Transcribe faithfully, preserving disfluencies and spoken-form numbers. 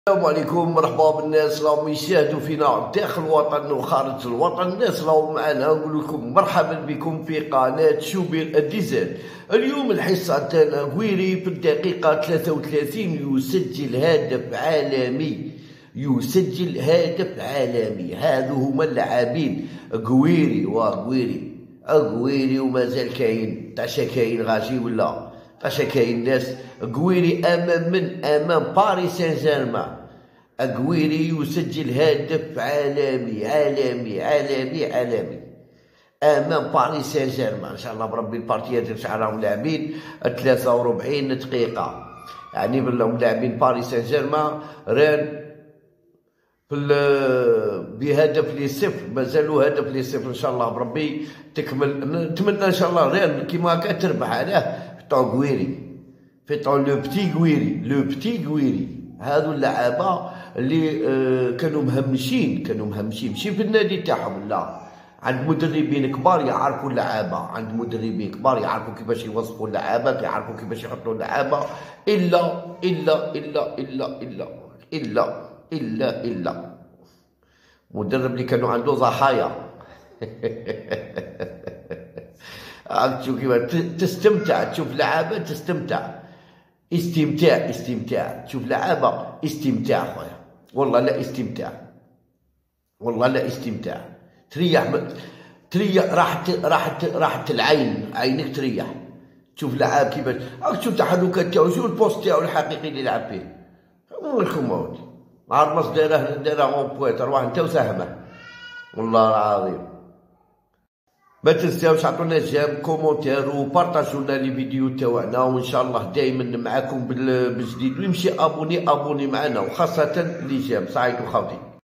السلام عليكم، مرحبا بالناس راهم يشاهدوا فينا داخل الوطن وخارج الوطن. الناس راهم معنا، نقول لكم مرحبا بكم في قناه شوبير الديزل. اليوم الحصه تاعنا غويري في الدقيقه ثلاثة وثلاثين يسجل هدف عالمي، يسجل هدف عالمي. هذو هما اللاعبين غويري وغويري غويري ومازال كاين تاشا كاين غاشي ولا تاشا كاين ناس. غويري امام من امام باريس سان جيرمان. غويري يسجل هدف عالمي عالمي عالمي عالمي امام باريس سان جيرمان. ان شاء الله بربي البارتيات تاع راهم لاعبين ثلاثة وأربعين دقيقه، يعني راهم لاعبين باريس سان جيرمان ران بهدف لصفر، مازالوا هدف لصفر. ان شاء الله بربي تكمل، نتمنى ان شاء الله ريال كيما هكا تربح عليه في طون غويري، في طون لو بتي غويري لو بتي غويري. هذو اللعابه اللي آه كانوا مهمشين كانوا مهمشين ماشي في النادي تاعهم، لا، عند مدربين كبار يعرفوا اللعابه، عند مدربين كبار يعرفوا كيفاش يوظفوا اللعابه، يعرفوا كيفاش يحطوا اللعابه. الا الا الا الا الا الا الا الا مدرب اللي كانوا عنده ضحايا. تشوف كيما تستمتع، تشوف لعابه تستمتع، استمتاع استمتاع، تشوف لعابه استمتاع خويا، والله لا استمتاع، والله لا استمتاع. تريح تريح راحت راحت راحت العين، عينك تريح، تشوف لعاب كيفاش راك تشوف تحركات تاعو، شوف البوست تاعو الحقيقي اللي يلعب فيه. ويلكم اودي عرمص دايره دايره اون بويت، روح انت وساهمه والله العظيم. ما تنساوش عطونا جيم كومونتير وبارطاجوا لنا لي فيديو تاعنا، وان شاء الله دائما معاكم بالجديد. ويمشي ابوني ابوني معنا، وخاصه لي جيم. سعيد وخوتي.